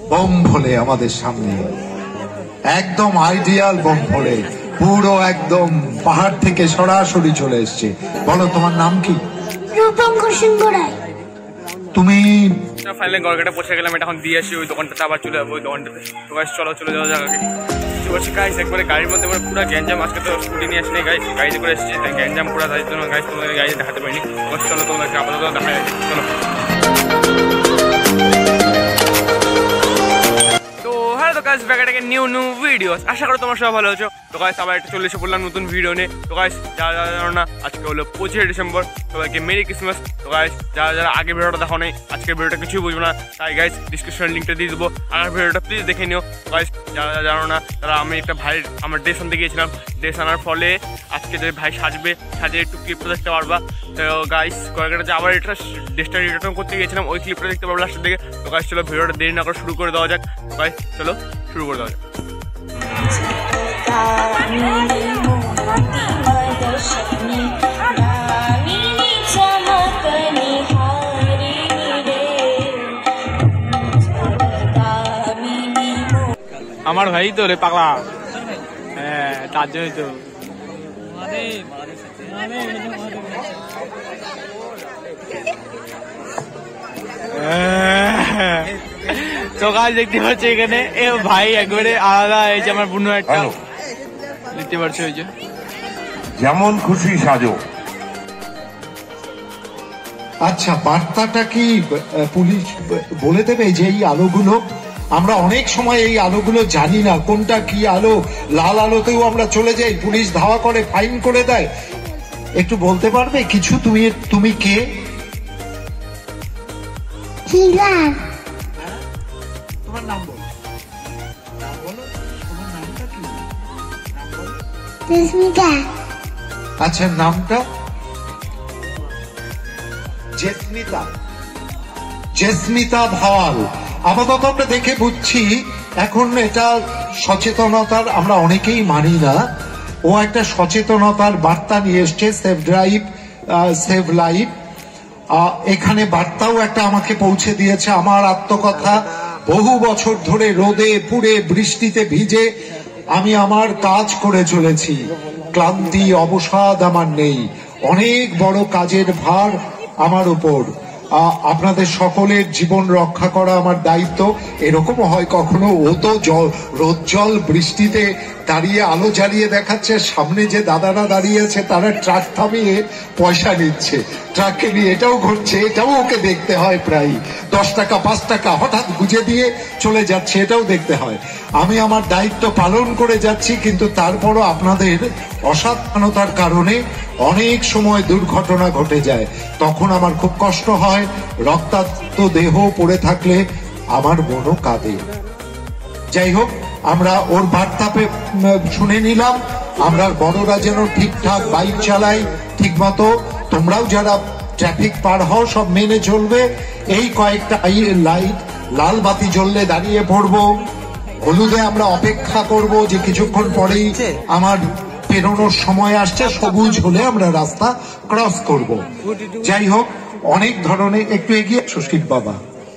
Bomb ভোলে আমাদের সামনে, একদম আইডিয়াল বোম ভোলে, পুরো একদম পাহাড় থেকে সরাসরি চলে এসছে। বলো তোমার নাম কি? রূপঙ্কর সিংহ রায়। তুমি ফাইনালি গড়গাটা পৌঁছে গেলাম, এটা এখন দিয়ে আসি ওই দোকানটাতে, আবার চলে যাবো ওই দোকানটাতে। তো গাইস চলো চলে যাওয়া যাক আগে। বলছি গাইস একবারে গাড়ির মধ্যে মানে পুরো গ্যাঞ্জাম, আজকে তো স্কুটি নিয়ে আসিনি গাইস, গাড়িতে করে এসেছি, তাই গ্যাঞ্জাম পুরো, তাই জন্য গাইস তোমাদের গাড়ি দেখাতে পারিনি। চলো তোমাদেরকে আপাতত দেখা যাচ্ছে, চলো। তো হ্যাঁ, তো গাইস ব্যাক এটাকে নিউ ভিডিওস, আশা করি তোমরা সবাই ভালো আছো। তো গাইস আবার একটা চলে এসে বললাম নতুন ভিডিও নিয়ে। তো গাইস যারা জানো না, আজকে হলো 25শে ডিসেম্বর, সবাইকে মেরি ক্রিসমাস। তো গাইস যারা আগে ভিডিওটা দেখো নেই, আজকের ভিডিওটা কিছুই বুঝবো না, তাই গাইস ডিসক্রিপশন লিঙ্কটা দিয়ে দেবো, আগের ভিডিওটা প্লিজ দেখে নিও। গাইস যারা জানো না, তারা আমি একটা ভাইয়ের আমার ড্রেস আনতে গিয়েছিলাম, ড্রেস আনার ফলে আজকে যে ভাই সাজবে, সাজে একটু ক্লিপটা দেখতে পারবা। তো গাইস কয়েকটা আবার এটা ড্রেসটা রিটার্ন করতে গিয়েছিলাম, ওই ক্লিপটা দেখতে পারবো লাস্টের দিকে। তো গাইস চলো ভিডিওটা দেরি না করে শুরু করে দেওয়া যাক। গাইস চলো শুরু করে দেওয়া যাক। আমার ভাই তো রে পাগলা, হ্যাঁ তার জন্যই তো। তো গাছ দেখতে পাচ্ছি এখানে এ ভাই একবারে আলাদা, এই যে আমার বোন একটা দেখতে পাচ্ছি, ওই যে যেমন খুশি সাজো। আচ্ছা, বার্তাটা কি পুলিশ বলে দেবে যে এই আলোগুলো? আমরা অনেক সময় এই আলোগুলো জানি না কোনটা কি আলো, লাল আলোতেও আমরা চলে যাই, পুলিশ ধাওয়া করে, ফাইন করে দেয়। একটু বলতে পারবে কিছু? তুমি কে? তোমার নাম বলো, তোমার নামটা কি? আচ্ছা, নামটা জেসমিতা ভাওয়াল। আপাতত আমরা দেখে বুঝছি এখন এটা সচেতনতার, আমরা অনেকেই মানি না, ও একটা সচেতনতার বার্তা নিয়ে এসছে, সেভ ড্রাইভ সেভ লাইফ। এখানে বার্তাও একটা আমাকে পৌঁছে দিয়েছে। আমার আত্মকথা, বহু বছর ধরে রোদে পুড়ে বৃষ্টিতে ভিজে আমি আমার কাজ করে চলেছি, ক্লান্তি অবসাদ আমার নেই, অনেক বড় কাজের ভার আমার উপর, আপনাদের সকলের জীবন রক্ষা করা আমার দায়িত্ব। এরকম হয় কখনো? ও তো রোদ জল বৃষ্টিতে দাঁড়িয়ে আলো জ্বালিয়ে দেখাচ্ছে, সামনে যে দাদারা দাঁড়িয়ে আছে তারা ট্রাক থামিয়ে পয়সা নিচ্ছে, ট্রাককে নিয়ে এটাও ঘটছে, এটাও ওকে দেখতে হয়। প্রায় 10 টাকা 5 টাকা হঠাৎ গুজে দিয়ে চলে যাচ্ছে, এটাও দেখতে হয়। আমি আমার দায়িত্ব পালন করে যাচ্ছি, কিন্তু তারপরও আপনাদের অসাবধানতার কারণে অনেক সময় দুর্ঘটনা ঘটে যায়, তখন আমার খুব কষ্ট হয়। রক্তাক্ত দেহ পড়ে থাকলে আমার মনও কাঁদে। যাই হোক, আমরা ওর বার্তা শুনে নিলাম। আমরা বড়রা যেন ঠিকঠাক বাইক চালাই, ঠিক মতো তোমরাও যারা ট্রাফিক পার হও সব মেনে চলবে। এই কয়েকটা লাইট লাল বাতি জ্বললে দাঁড়িয়ে পড়বো, হলুদে আমরা অপেক্ষা করব যে কিছুক্ষণ পরেই আমার পেরোনোর সময় আসছে, সবুজ হলে আমরা রাস্তা ক্রস করব। যাই হোক, অনেক ধরনের, একটু এগিয়ে সুশীল বাবা।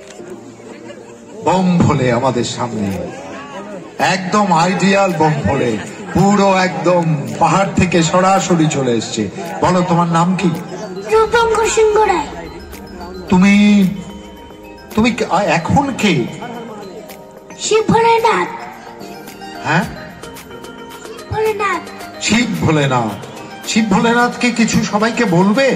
বোম ভোলে আমাদের সামনে, একদম আইডিয়াল বোম ভোলে, পুরো একদম পাহাড় থেকে সরাসরি চলে এসছে। বলো তোমার নাম কি? রূপঙ্কর সিংহ রায়। তুমি এখন কে? শিব ভোলেনাথ। হ্যাঁ, ভোলেনাথ। শিব ভোলেনাথ। শিব ভোলেনাথকে কিছু সবাইকে বলবে?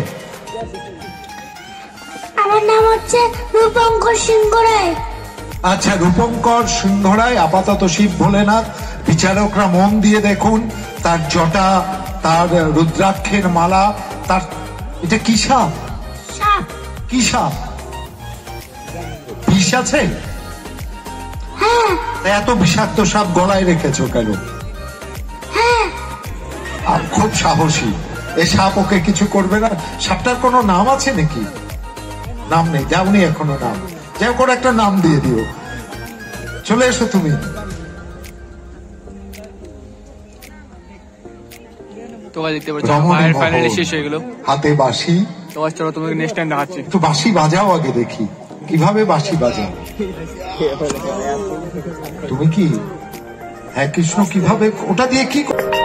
আমার নাম হচ্ছে রূপঙ্কর সিংহ রায়। আচ্ছা, রূপঙ্কর সিংহ রায়। আপাতত শিব ভোলেনাথ। বিচারকরা মন দিয়ে দেখুন, তার জটা, তার রুদ্রাক্ষের মালা, তার এটা কি সাপ? কি সাপ? বিষ আছে? হ্যাঁ। এত বিষাক্ত সাপ গলায় রেখেছো কেন? খুব সাহসী এ সাপ, ওকে কিছু করবে না। সাপটার কোনো নাম আছে নাকি? নাম নেই, যাওনি এখনো নাম। যাই করে একটা নাম দিয়ে দিও। চলে এসো তুমি। হাতে বাঁশি। তোমাকে নেক্সট টাইম দেখাচ্ছি। একটু বাঁশি বাজাও আগে, দেখি কিভাবে বাঁশি বাজাও। তুমি কি হ্যাঁ কৃষ্ণ কিভাবে ওটা দিয়ে কি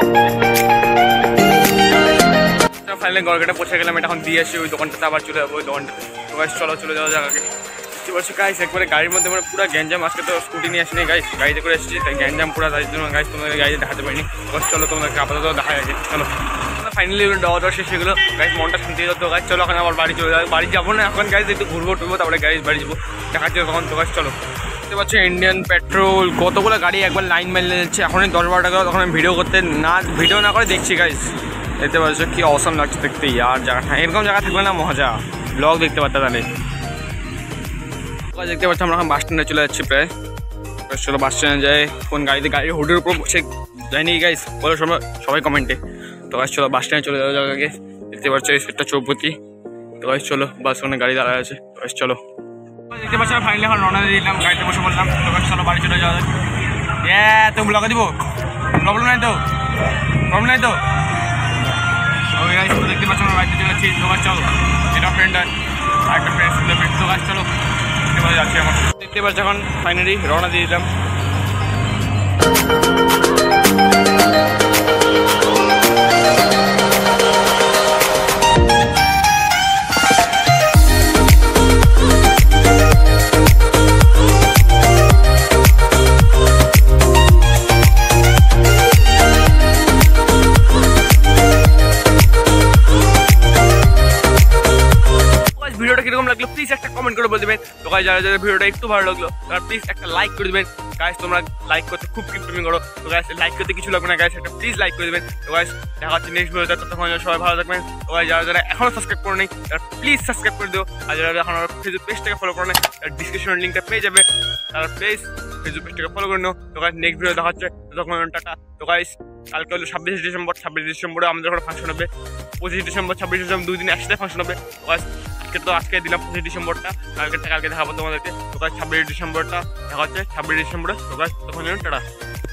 ফাইনালি গড়গেটে পৌঁছে গেলাম, এটা এখন দিয়ে আসি ওই দোকানটাতে, আবার চলে যাবো ওই দোকানটাতে। তো গাইস চলো চলে যাওয়া যাক আগে। কি বলছি গাইস, একবারে গাড়ির মধ্যে মানে পুরো গ্যাঞ্জাম। আজকে তো স্কুটি নিয়ে আসিনি গাইস, গাড়িতে করে এসেছি, তাই গ্যাঞ্জাম পুরো, তাই জন্য গাইস তোমাদের গাড়িতে দেখাতে পারিনি। গাইস চলো তোমাদেরকে আপাতত দেখা যাবে। চলো ফাইনালি দেওয়া দেওয়া শেষ হয়ে গেলো গাইস, মনটা শান্তি হতো গাইস। চলো এখন আবার বাড়ি চলে যাবো, বাড়ি যাবো না এখন গাইস, একটু ঘুরবো টুরবো, তারপরে গাড়ি বাড়ি যাবো, দেখাচ্ছি তখন। তো গাইস চলো, দেখতে পাচ্ছি ইন্ডিয়ান পেট্রোল কতগুলো গাড়ি একবার লাইন মেলে নিচ্ছে। এখন 10-12 টাকা, তখন আমি ভিডিও না করে দেখছি গাইস। দেখতে পাচ্ছ কি অসাম লাগছে দেখতে আর জায়গাটা, এরকম জায়গা থাকলে না মজা, ব্লগ দেখতে পারতে তাহলে। দেখতে পাচ্ছি আমরা এখন বাস স্ট্যান্ডে চলে যাচ্ছি প্রায়। চলো বাস স্ট্যান্ডে যাই, কোন গাড়িতে গাড়ির হুডের উপর বসে যায়নি গাইস, বলো সবাই কমেন্টে। তো গাইস চলো বাস স্ট্যান্ডে চলে যাওয়া যাক আগে। দেখতে পাচ্ছ একটা চৌপতি। তো গাইস চলো, বাস ওখানে গাড়ি দাঁড়ায় আছে। তো গাইস চলো, দেখতে পাচ্ছি ফাইনালি এখন রওনা দিয়ে দিলাম, গাড়িতে বসে বললাম। তো গাইস চলো বাড়ি চলে যাওয়া যাক। তো ব্লগে দিব, প্রবলেম নাই তো, প্রবলেম নাই তো। ওই গাইস তো দেখতে পাচ্ছ আমরা বাড়িতে চলে যাচ্ছি। তো গাইস চলো, এটা ফ্রেন্ড আর একটা ফ্রেন্ড ছিল। তো গাইস চলো যাচ্ছি এখন। দেখতে পাচ্ছি এখন ফাইনালি রওনা দিয়ে দিলাম। ভিডিওটা কিরকম লাগলো প্লিজ একটা কমেন্ট করে বলে দেবেন। তো গাইস যারা যারা ভিডিওটা একটু ভালো লাগলো তারা প্লিজ একটা লাইক করে দেবেন। গাইস তোমরা লাইক করতে খুব কিপটমি করো। তো গাইস লাইক করতে কিছু লাগবে না গাইস, একটা প্লিজ লাইক করে দেবেন। তো গাইস দেখা হচ্ছে নেক্সট ভিডিওতে, ততক্ষণ সবাই ভালো থাকবেন। তো গাইস যারা যারা এখনো সাবস্ক্রাইব করে নেই তারা প্লিজ সাবস্ক্রাইব করে দিও। আর যারা এখন আমার ফেসবুক পেজটাকে ফলো করে নেই তার ডিসক্রিপশনের লিঙ্কটা পেয়ে যাবে, তারা প্লিজ ফেসবুক পেজটাকে ফলো করে নাও। তো গাইস নেক্সট ভিডিও দেখা হচ্ছে, ততক্ষণ টাটা। তো গাইস কালকে হলো 26 ডিসেম্বর, 26 ডিসেম্বরে আমাদের ওখানে ফাংশন হবে। 25 ডিসেম্বর 26 ডিসেম্বর 2 দিন একসাথে ফাংশন হবে। তো গাইস আজকে দিলাম 25 ডিসেম্বরটা, কালকে দেখাবো তোমাদেরকে। তো গাইস 26 ডিসেম্বরটা দেখা হচ্ছে 26 ডিসেম্বরে। তো গাইস তখন টাটা।